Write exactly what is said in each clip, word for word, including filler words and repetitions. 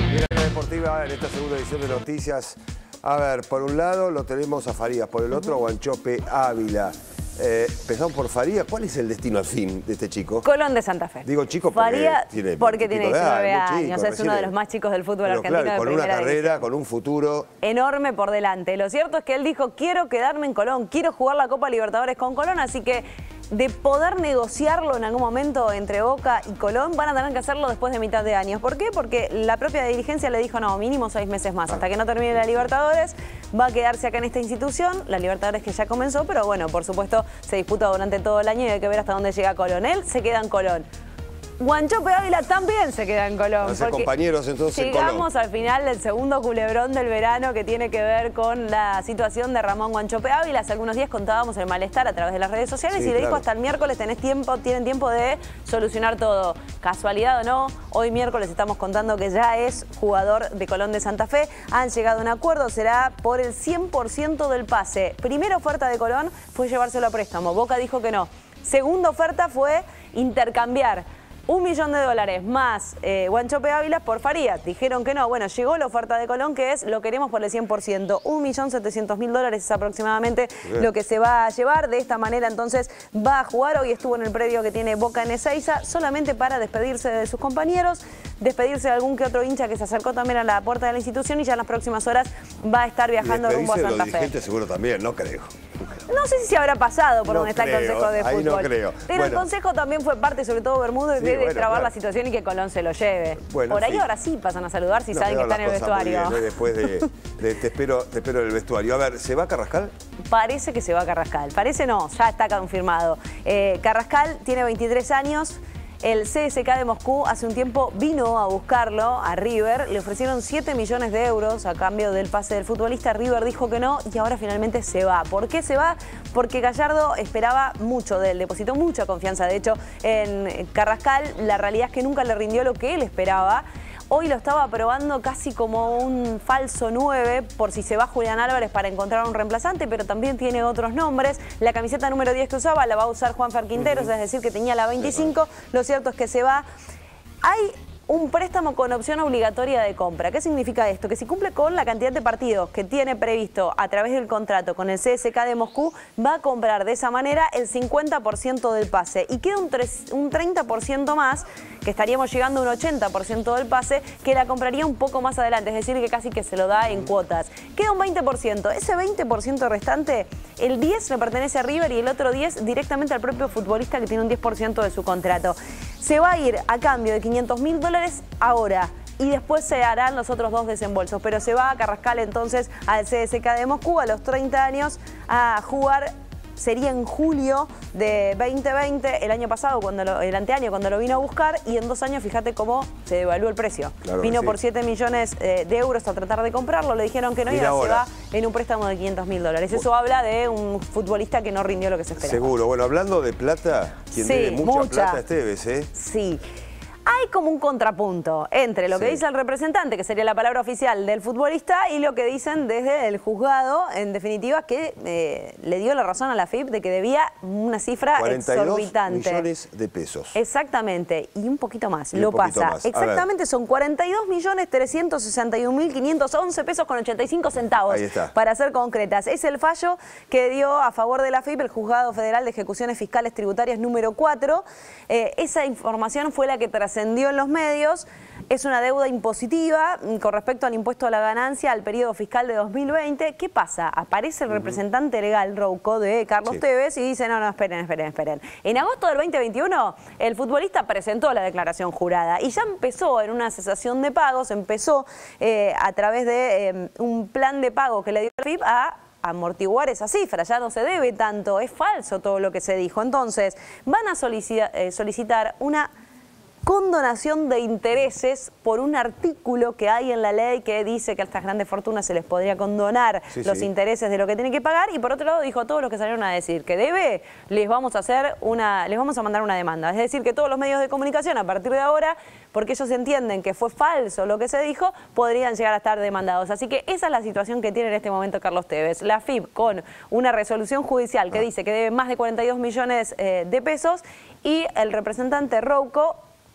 Mirada Deportiva en esta segunda edición de Noticias. A ver, por un lado lo tenemos a Farías, por el otro a Wanchope Ávila. Eh, empezamos por Farías. ¿Cuál es el destino al fin de este chico? Colón de Santa Fe. Digo chico porque Farías, tiene, porque tiene diecinueve años, chico, es uno de los más chicos del fútbol argentino. Claro, con de una carrera, división. con un futuro Enorme por delante. Lo cierto es que él dijo, quiero quedarme en Colón, quiero jugar la Copa Libertadores con Colón, así que de poder negociarlo en algún momento entre Boca y Colón, van a tener que hacerlo después de mitad de año. ¿Por qué? Porque la propia dirigencia le dijo, no, mínimo seis meses más. Hasta que no termine la Libertadores, va a quedarse acá en esta institución. La Libertadores que ya comenzó, pero bueno, por supuesto, se disputa durante todo el año y hay que ver hasta dónde llega Colón. Él se queda en Colón. Wanchope Ávila también se queda en Colón. Van a ser compañeros entonces en Colón. Llegamos al final del segundo culebrón del verano que tiene que ver con la situación de Ramón Wanchope Ávila. Hace algunos días contábamos el malestar a través de las redes sociales Sí, y le claro. dijo hasta el miércoles tenés tiempo, tienen tiempo de solucionar todo. Casualidad o no, hoy miércoles estamos contando que ya es jugador de Colón de Santa Fe. Han llegado a un acuerdo, será por el cien por ciento del pase. Primera oferta de Colón fue llevárselo a préstamo. Boca dijo que no. Segunda oferta fue intercambiar un millón de dólares más eh, Wanchope Ávila por Farías. Dijeron que no. Bueno, llegó la oferta de Colón, que es lo queremos por el cien por ciento. un millón setecientos mil dólares es aproximadamente Bien. lo que se va a llevar. De esta manera, entonces, va a jugar. Hoy estuvo en el predio que tiene Boca en Ezeiza, solamente para despedirse de sus compañeros, despedirse de algún que otro hincha que se acercó también a la puerta de la institución y ya en las próximas horas va a estar viajando rumbo a Santa Fe. Los dirigentes seguro también, no creo. No sé si se habrá pasado por no donde está creo, el Consejo de ahí Fútbol. No creo. Pero bueno. el Consejo también fue parte, sobre todo Bermúdez, Sí, de bueno, destrabar claro. la situación y que Colón se lo lleve. Bueno, por ahí sí. ahora sí pasan a saludar si no, saben que está en el vestuario. Bien, ¿eh? Después de, de te, espero, te espero en el vestuario. A ver, ¿se va Carrascal? Parece que se va Carrascal. Parece no, ya está confirmado. Eh, Carrascal tiene veintitrés años. El C S K de Moscú hace un tiempo vino a buscarlo a River, le ofrecieron siete millones de euros a cambio del pase del futbolista. River dijo que no y ahora finalmente se va. ¿Por qué se va? Porque Gallardo esperaba mucho de él, depositó mucha confianza de hecho en Carrascal. La realidad es que nunca le rindió lo que él esperaba. Hoy lo estaba probando casi como un falso nueve por si se va Julián Álvarez para encontrar un reemplazante, pero también tiene otros nombres. La camiseta número diez que usaba la va a usar Juanfer Quinteros, uh-huh. es decir, que tenía la veinticinco. Lo cierto es que se va. Hay un préstamo con opción obligatoria de compra. ¿Qué significa esto? Que si cumple con la cantidad de partidos que tiene previsto a través del contrato con el C S K de Moscú, va a comprar de esa manera el cincuenta por ciento del pase. Y queda un, un treinta por ciento más, que estaríamos llegando a un ochenta por ciento del pase, que la compraría un poco más adelante, es decir, que casi que se lo da en cuotas. Queda un veinte por ciento. Ese veinte por ciento restante, el diez por ciento le pertenece a River y el otro diez por ciento directamente al propio futbolista que tiene un diez por ciento de su contrato. Se va a ir a cambio de quinientos mil dólares ahora y después se harán los otros dos desembolsos. Pero se va a Carrascal entonces al C S K de Moscú a los treinta años a jugar. Sería en julio de veinte veinte, el año pasado, cuando lo, el anteaño, cuando lo vino a buscar, y en dos años, fíjate cómo se devaluó el precio. Claro vino sí. por siete millones de euros a tratar de comprarlo, le dijeron que no, y ahora se va en un préstamo de quinientos mil dólares. Eso habla de un futbolista que no rindió lo que se esperaba. Seguro. Bueno, hablando de plata, quien sí, tiene mucha, mucha plata es Tevez, ¿eh? Sí. Hay como un contrapunto entre lo que sí. dice el representante, que sería la palabra oficial del futbolista, y lo que dicen desde el juzgado, en definitiva, que eh, le dio la razón a la F I P de que debía una cifra cuarenta y dos exorbitante. millones de pesos. Exactamente, y un poquito más, y lo poquito pasa. Más. Exactamente, son cuarenta y dos millones trescientos sesenta y un mil quinientos once pesos con ochenta y cinco centavos. Ahí está. Para ser concretas. Es el fallo que dio a favor de la F I P el Juzgado Federal de Ejecuciones Fiscales Tributarias número cuatro. Eh, esa información fue la que trascendió en los medios. Es una deuda impositiva con respecto al impuesto a la ganancia al periodo fiscal de dos mil veinte. ¿Qué pasa? Aparece el representante legal, Rouco, de Carlos sí. Tevez y dice, no, no, esperen, esperen, esperen. En agosto del veinte veintiuno, el futbolista presentó la declaración jurada y ya empezó en una cesación de pagos, empezó eh, a través de eh, un plan de pago que le dio el F I P a amortiguar esa cifra, ya no se debe tanto, es falso todo lo que se dijo. Entonces, van a solicitar, eh, solicitar una condonación de intereses por un artículo que hay en la ley que dice que a estas grandes fortunas se les podría condonar sí, los sí. intereses de lo que tienen que pagar, y por otro lado dijo a todos los que salieron a decir que debe, les vamos a hacer una, les vamos a mandar una demanda. Es decir, que todos los medios de comunicación a partir de ahora, porque ellos entienden que fue falso lo que se dijo, podrían llegar a estar demandados. Así que esa es la situación que tiene en este momento Carlos Tevez. La F I P con una resolución judicial que ah. dice que debe más de cuarenta y dos millones eh, de pesos, y el representante Rouco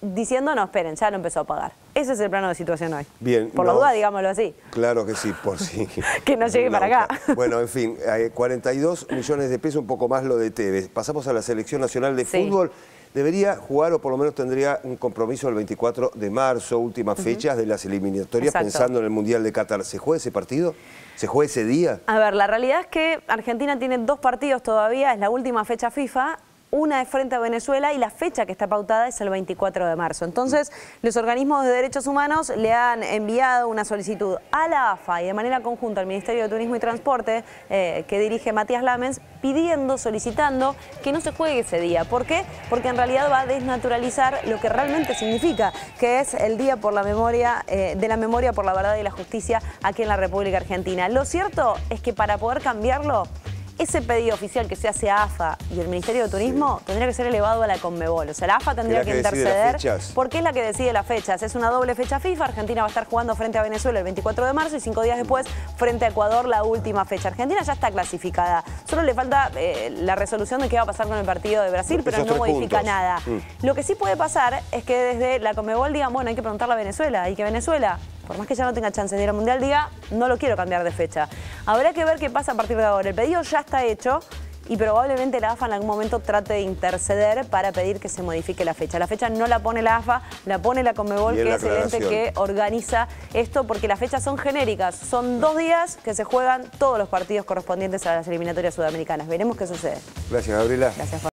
diciendo, no, esperen, ya lo empezó a pagar. Ese es el plano de situación hoy. Bien. Por no, la duda, digámoslo así. Claro que sí, por sí. Que no llegue para acá. Bueno, en fin, eh, cuarenta y dos millones de pesos, un poco más lo de Tevez. Pasamos a la Selección Nacional de Sí. Fútbol. Debería jugar, o por lo menos tendría un compromiso el veinticuatro de marzo, últimas fechas de las eliminatorias, Exacto. pensando en el Mundial de Qatar. ¿Se juega ese partido? ¿Se juega ese día? A ver, la realidad es que Argentina tiene dos partidos todavía, es la última fecha FIFA. Una es frente a Venezuela y la fecha que está pautada es el veinticuatro de marzo. Entonces, los organismos de derechos humanos le han enviado una solicitud a la A F A y de manera conjunta al Ministerio de Turismo y Transporte, eh, que dirige Matías Lamens, pidiendo, solicitando que no se juegue ese día. ¿Por qué? Porque en realidad va a desnaturalizar lo que realmente significa, que es el Día por la memoria, eh, de la Memoria por la Verdad y la Justicia aquí en la República Argentina. Lo cierto es que para poder cambiarlo, ese pedido oficial que se hace a A F A y el Ministerio de Turismo sí. tendría que ser elevado a la Conmebol. O sea, la A F A tendría que, que interceder porque es la que decide las fechas. Es una doble fecha FIFA. Argentina va a estar jugando frente a Venezuela el veinticuatro de marzo y cinco días después frente a Ecuador la última fecha. Argentina ya está clasificada. Solo le falta eh, la resolución de qué va a pasar con el partido de Brasil, pero no modifica puntos. nada. Mm. Lo que sí puede pasar es que desde la Conmebol digan, bueno, hay que preguntarle a Venezuela y que Venezuela, por más que ya no tenga chance de ir al Mundial, diga, no lo quiero cambiar de fecha. Habrá que ver qué pasa a partir de ahora. El pedido ya está hecho y probablemente la A F A en algún momento trate de interceder para pedir que se modifique la fecha. La fecha no la pone la A F A, la pone la Conmebol, que es el ente que organiza esto, porque las fechas son genéricas. Son dos días que se juegan todos los partidos correspondientes a las eliminatorias sudamericanas. Veremos qué sucede. Gracias, Gabriela. Gracias.